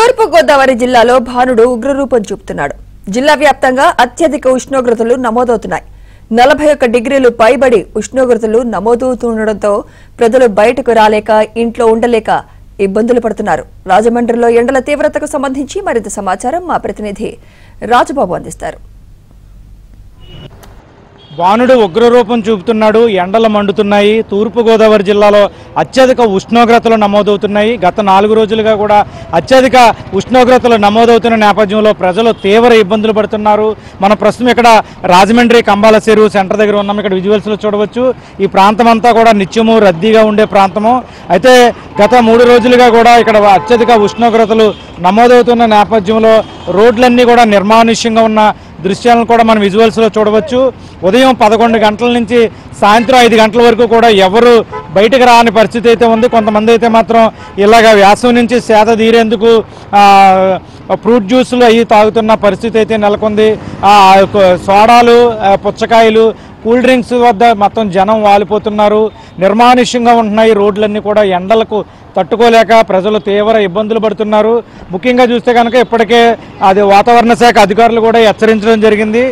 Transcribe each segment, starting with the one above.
తూర్పు గోదావరి జిల్లాలో భానుడు ఉగ్రరూపం చూపుతున్నాడు. జిల్లా వ్యాప్తంగా అత్యధిక ఉష్ణోగ్రతలు నమోదవుతున్నాయి. 41 డిగ్రీలు పైబడి ఉష్ణోగ్రతలు నమోదవుతుండటంతో ప్రజలు బయటకు రాలేక ఇంట్లో ఉండలేక ఇబ్బందులు పడుతున్నారు. రాజమండ్రిలో ఎండల తీవ్రతకు సంబంధించి మరింత సమాచారం మా ప్రతినిధి రాజబాబు అందిస్తారు. వానుడు ఉగ్రరూపం చూపుతున్నాడు. ఎండలు మండుతున్నాయి. తూర్పు గోదావరి జిల్లాలో అత్యధిక ఉష్ణోగ్రతలు నమోదవుతున్నాయి. గత 4 రోజులుగా కూడా అత్యధిక ఉష్ణోగ్రతలు నమోదవుతున్న నేపథ్యంలో ప్రజలు తీవ్ర ఇబ్బందులు పడుతున్నారు. మనం ప్రస్తుతం ఇక్కడ రాజమండ్రి కంబాల చెరువు సెంటర్ దగ్గర ఉన్నాం. ఇక్కడ విజువల్స్లో చూడవచ్చు. ఈ ప్రాంతం అంతా కూడా నిత్యము రద్దీగా ఉండే ప్రాంతము. అయితే గత 3 రోజులుగా కూడా ఇక్కడ అత్యధిక ఉష్ణోగ్రతలు నమోదవుతున్న నేపథ్యంలో రోడ్లన్నీ కూడా నిర్మానుష్యంగా ఉన్న దృశ్యాలను కూడా మనం విజువల్స్లో చూడవచ్చు. ఉదయం 11 గంటల నుంచి సాయంత్రం 5 గంటల వరకు కూడా ఎవరు బయటకు రాని పరిస్థితి అయితే ఉంది. కొంతమంది అయితే మాత్రం ఇలాగ వేసవి నుంచి సేద తీరేందుకు ఫ్రూట్ జ్యూసులు అవి తాగుతున్న పరిస్థితి అయితే నెలకొంది. సోడాలు, పుచ్చకాయలు, కూల్ డ్రింక్స్ వద్ద మొత్తం జనం వాలిపోతున్నారు. నిర్మానుష్యంగా ఉంటున్నాయి రోడ్లన్నీ కూడా. ఎండలకు తట్టుకోలేక ప్రజలు తీవ్ర ఇబ్బందులు పడుతున్నారు. ముఖ్యంగా చూస్తే కనుక ఇప్పటికే వాతావరణ శాఖ అధికారులు కూడా హెచ్చరించడం జరిగింది.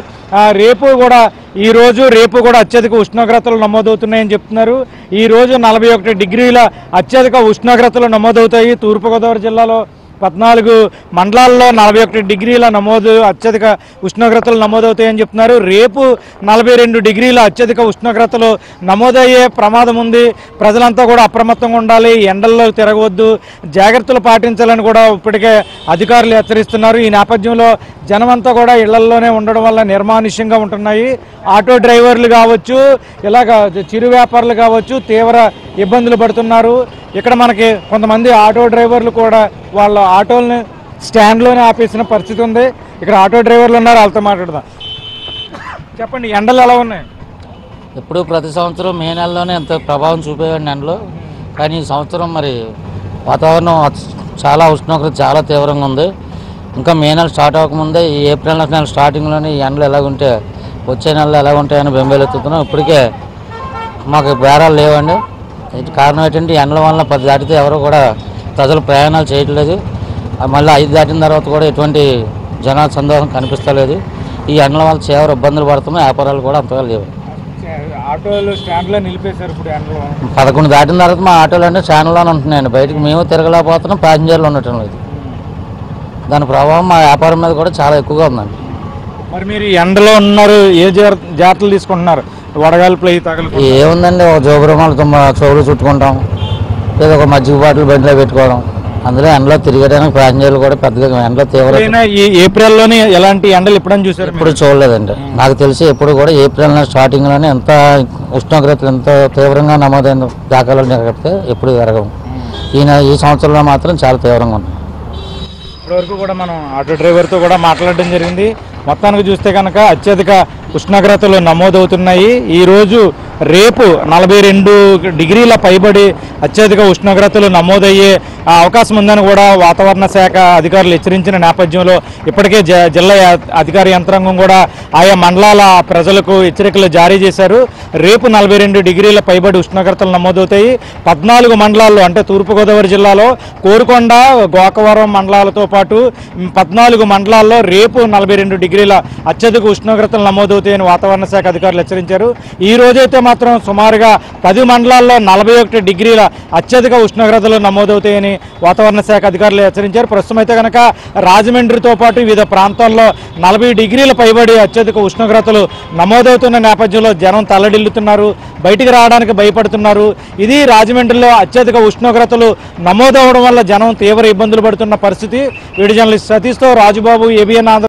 రేపు కూడా అత్యధిక ఉష్ణోగ్రతలు నమోదవుతున్నాయని చెప్తున్నారు. ఈ రోజు 41 డిగ్రీల అత్యధిక ఉష్ణోగ్రతలు నమోదవుతాయి. తూర్పుగోదావరి జిల్లాలో 14 మండలాల్లో 41 డిగ్రీల అత్యధిక ఉష్ణోగ్రతలు నమోదవుతాయని చెప్తున్నారు. రేపు 42 డిగ్రీల అత్యధిక ఉష్ణోగ్రతలు నమోదయ్యే ప్రమాదం ఉంది. ప్రజలంతా కూడా అప్రమత్తంగా ఉండాలి. ఎండల్లో తిరగవద్దు, జాగ్రత్తలు పాటించాలని కూడా ఇప్పటికే అధికారులు హెచ్చరిస్తున్నారు. ఈ నేపథ్యంలో జనమంతా కూడా ఇళ్లల్లోనే ఉండడం వల్ల నిర్మానుష్యంగా ఉంటున్నాయి. ఆటో డ్రైవర్లు కావచ్చు, ఇలాగ చిరు వ్యాపారులు కావచ్చు, తీవ్ర ఇబ్బందులు పడుతున్నారు. ఇక్కడ మనకి కొంతమంది ఆటో డ్రైవర్లు కూడా వాళ్ళ ఆటోలని స్టాండ్లోనే ఆపేసిన పరిస్థితి ఉంది. ఇక్కడ ఆటో డ్రైవర్లు ఉన్నారు, వాళ్ళతో మాట్లాడదాం. చెప్పండి, ఎండలు ఎలా ఉన్నాయి? ఎప్పుడు ప్రతి సంవత్సరం మే నెలలోనే ఎంత ప్రభావం చూపేవాడి ఎండలు. కానీ ఈ సంవత్సరం మరి వాతావరణం చాలా ఉష్ణోగ్రత చాలా తీవ్రంగా ఉంది. ఇంకా మే నెల స్టార్ట్ అవ్వకముందే ఈ ఏప్రిల్ నెల స్టార్టింగ్లోనే ఈ ఎండలు ఎలాగుంటే వచ్చే నెలలో ఎలా ఉంటాయని బెంబేలెత్తుతున్నాం. ఇప్పటికే మాకు బేరాలు లేవండి. కారణం ఏంటంటే ఎండల వల్ల 10 దాటితే ఎవరు కూడా ప్రజలు ప్రయాణాలు చేయట్లేదు. మళ్ళీ 5 దాటిన తర్వాత కూడా ఎటువంటి జనాల సందోహం కనిపిస్తలేదు. ఈ ఎండల వల్ల తీవ్ర ఇబ్బందులు పడుతున్నాయి. వ్యాపారాలు కూడా అంతగా లేవు. ఆటోలు స్టాండ్లో నిలిపేశారు. ఇప్పుడు ఎండలు 11 దాటిన తర్వాత మా ఆటోలు అంటే స్టాండ్లోనే ఉంటున్నాయండి. బయటకు మేము తిరగలేకపోతున్నాం, ప్యాసింజర్లు ఉండటం లేదు. దాని ప్రభావం మా వ్యాపారం మీద కూడా చాలా ఎక్కువగా ఉందండి. మరి మీరు ఎండలో ఉన్నారు, ఏ జాగ్రత్తలు తీసుకుంటున్నారు? వడగాల్పులు అవి తగలు ఏముందండి, ఒక జోగురుమాలతో చెవులు చుట్టుకుంటాం, లేదా ఒక మజ్జిగ బాటిల్ బండిలో పెట్టుకోవడం. అందులో ఎండలో తిరగడానికి ప్యాసింజర్లు కూడా పెద్దగా ఎండలో తీవ్ర. ఈ ఏప్రిల్లోనే ఎలాంటి ఎండలు ఎప్పుడని చూసారు? ఇప్పుడు చూడలేదండి. నాకు తెలిసి ఎప్పుడు కూడా ఏప్రిల్ స్టార్టింగ్లోనే ఎంత ఉష్ణోగ్రతలు ఎంత తీవ్రంగా నమోదైన దాఖలు జరిగితే ఎప్పుడు జరగవు. ఈ సంవత్సరంలో మాత్రం చాలా తీవ్రంగా ఉంది. ఇప్పటివరకు కూడా మనం ఆటో డ్రైవర్తో కూడా మాట్లాడడం జరిగింది. మొత్తానికి చూస్తే కనుక అత్యధిక ఉష్ణోగ్రతలు నమోదవుతున్నాయి. ఈరోజు రేపు 42 డిగ్రీల పైబడి అత్యధిక ఉష్ణోగ్రతలు నమోదయ్యే అవకాశం ఉందని కూడా వాతావరణ శాఖ అధికారులు హెచ్చరించిన నేపథ్యంలో ఇప్పటికే జిల్లా అధికార యంత్రాంగం కూడా ఆయా మండలాల ప్రజలకు హెచ్చరికలు జారీ చేశారు. రేపు 42 డిగ్రీల పైబడి ఉష్ణోగ్రతలు నమోదవుతాయి. 14 మండలాల్లో అంటే తూర్పుగోదావరి జిల్లాలో కోరుకొండ, గోకవరం మండలాలతో పాటు 14 మండలాల్లో రేపు 42 డిగ్రీల అత్యధిక ఉష్ణోగ్రతలు నమోదవుతాయని వాతావరణ శాఖ అధికారులు హెచ్చరించారు. ఈ రోజైతే మాత్రం సుమారుగా 10 మండలాల్లో 41 డిగ్రీల అత్యధిక ఉష్ణోగ్రతలు నమోదవుతాయని వాతావరణ శాఖ అధికారులు హెచ్చరించారు. ప్రస్తుతం అయితే కనుక రాజమండ్రితో పాటు వివిధ ప్రాంతాల్లో 40 డిగ్రీల పైబడి అత్యధిక ఉష్ణోగ్రతలు నమోదవుతున్న నేపథ్యంలో జనం తల్లడిల్లుతున్నారు, బయటికి రావడానికి భయపడుతున్నారు. ఇది రాజమండ్రిలో అత్యధిక ఉష్ణోగ్రతలు నమోదవడం వల్ల జనం తీవ్ర ఇబ్బందులు పడుతున్న పరిస్థితి. వీడియో జర్నలిస్ట్ సతీష్తో రాజుబాబు, ABN ఆంధ్ర.